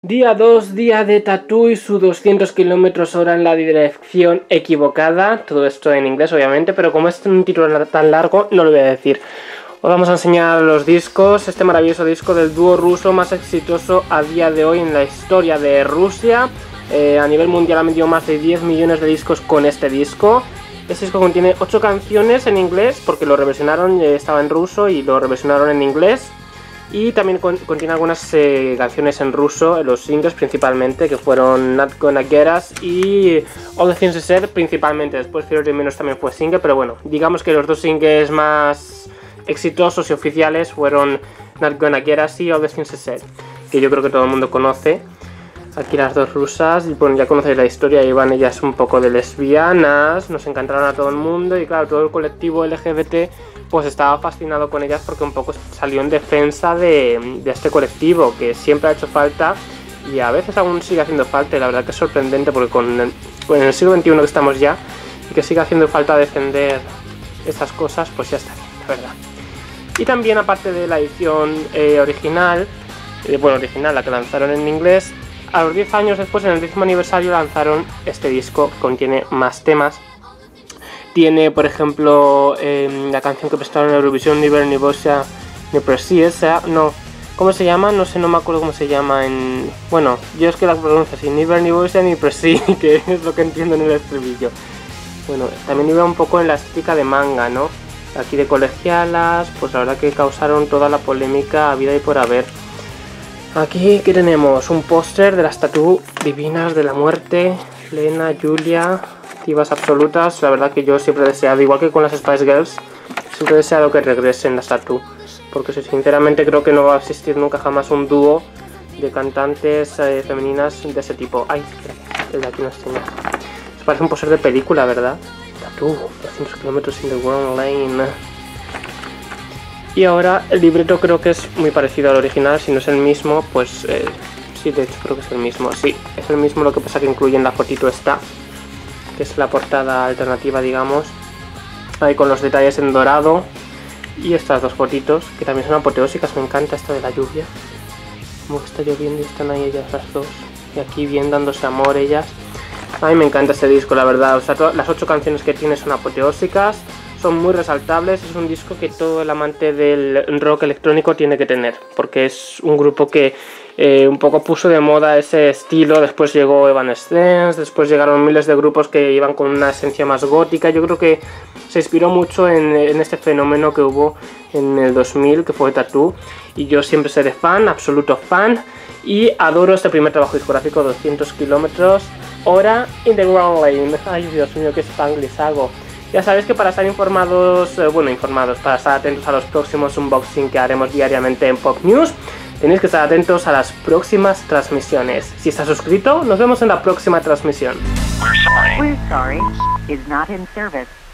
Día 2, día de Tatú y su 200 km/h en la dirección equivocada. Todo esto en inglés, obviamente, pero como es un título tan largo, no lo voy a decir. Os vamos a enseñar los discos, este maravilloso disco del dúo ruso más exitoso a día de hoy en la historia de Rusia. A nivel mundial han vendido más de 10 millones de discos con este disco. Este disco contiene 8 canciones en inglés, porque lo reversionaron, estaba en ruso y lo reversionaron en inglés. Y también contiene algunas canciones en ruso, los singles principalmente, que fueron Not Gonna Get Us y All the Things You Said principalmente. Después Fear the Menos también fue single, pero bueno, digamos que los dos singles más exitosos y oficiales fueron Not Gonna Get Us y All the Things You Said, que yo creo que todo el mundo conoce. Aquí las dos rusas, y bueno, ya conocéis la historia, iban ellas un poco de lesbianas, nos encantaron a todo el mundo y claro, todo el colectivo LGBT pues estaba fascinado con ellas porque un poco salió en defensa de este colectivo que siempre ha hecho falta y a veces aún sigue haciendo falta, y la verdad que es sorprendente porque con el siglo XXI que estamos ya y que sigue haciendo falta defender estas cosas, pues ya está bien, la verdad. Y también, aparte de la edición original, la que lanzaron en inglés, a los 10 años después, en el 10º aniversario, lanzaron este disco que contiene más temas. Tiene, por ejemplo, la canción que prestaron en Eurovisión, Ni Ver Ni Bosia Ni Precisa, no, ¿cómo se llama? No sé, no me acuerdo cómo se llama en... Bueno, yo es que la pronuncio así, Ni Ver Ni Bosia Ni Precisa, que es lo que entiendo en el estribillo. Bueno, también iba un poco en la estética de manga, ¿no? Aquí de colegialas, pues la verdad que causaron toda la polémica habida y por haber. Aquí, ¿qué tenemos? Un póster de las Tatú divinas de la muerte, Lena, Julia, divas absolutas. La verdad que yo siempre he deseado, igual que con las Spice Girls, siempre he deseado que regresen las Tatú, porque sinceramente creo que no va a existir nunca jamás un dúo de cantantes femeninas de ese tipo. Ay, el de aquí no está. Se parece un póster de película, ¿verdad? Tatú, 200 km in the wrong lane. Y ahora el libreto creo que es muy parecido al original, si no es el mismo, pues sí, de hecho creo que es el mismo, sí, es el mismo, lo que pasa que incluyen la fotito esta, que es la portada alternativa, digamos, ahí con los detalles en dorado, y estas dos fotitos, que también son apoteósicas, me encanta esta de la lluvia, como que está lloviendo y están ahí ellas las dos, y aquí bien dándose amor ellas. A mí me encanta este disco, la verdad, o sea, las 8 canciones que tiene son apoteósicas, son muy resaltables, es un disco que todo el amante del rock electrónico tiene que tener, porque es un grupo que un poco puso de moda ese estilo. Después llegó Evanescence, después llegaron miles de grupos que iban con una esencia más gótica. Yo creo que se inspiró mucho en este fenómeno que hubo en el 2000, que fue Tatú, y yo siempre seré fan, absoluto fan, y adoro este primer trabajo discográfico, 200 km/h in the wrong lane. Ay, Dios mío, qué spanglish hago. Ya sabéis que para estar informados, para estar atentos a los próximos unboxing que haremos diariamente en Pop News, tenéis que estar atentos a las próximas transmisiones. Si estás suscrito, nos vemos en la próxima transmisión. We're sorry. Is not in service.